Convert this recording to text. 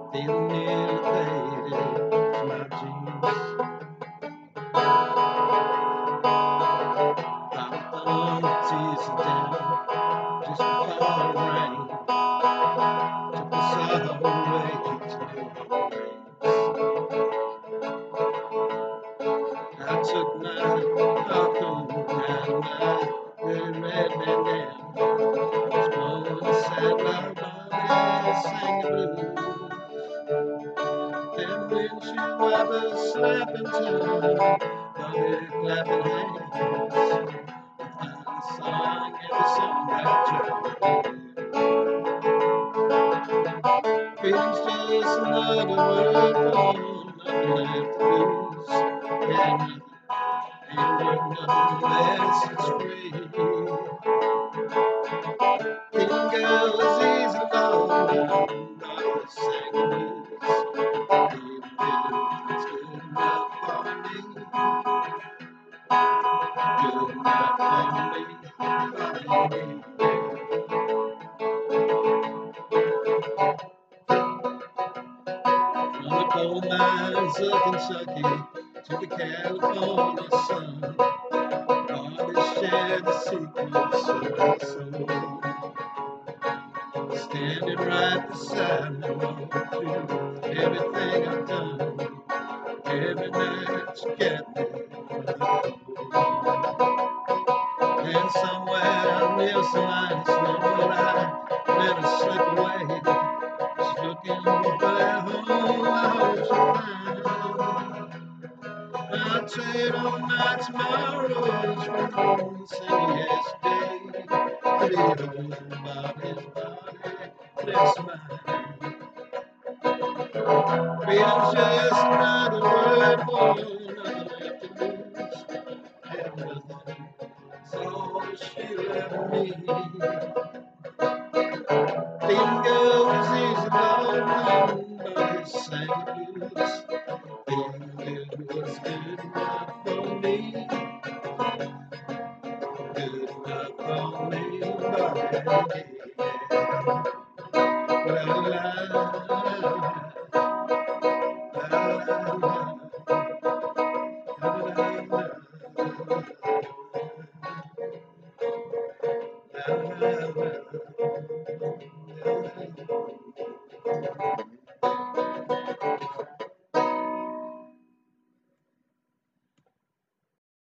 feeling nearly faded to my jeans. I'm on the tears are down just before it rained. Took us all away to New Orleans. I took my harpoon out of my dirty red bandana. Was blowing the satellite body, sang the blues. Them windshield wipers slapping time, body clapping hands. I sang every song that Joe. Freedom's just another word for nothing left to lose. Yeah, nothing. Ain't worth nothing unless it's free. Thinking girl is easy, Lord, not the same blues. It's good enough for me. Good enough for me. For me. From the coal mines of Kentucky to the California sun, always share the secrets of my soul. Standing right beside me through everything I've done, every night you get me. And somewhere real so nice, Lord, I let her slip away. Just looking for that home I hope she'll find. I'll trade all my tomorrows for home, say yesterday. To be home about his body, bless mine. Freedom's just another word for nothing left to lose. Have nothing, so she'll ever need. Feeling good was easy, Lord, but it's same blues.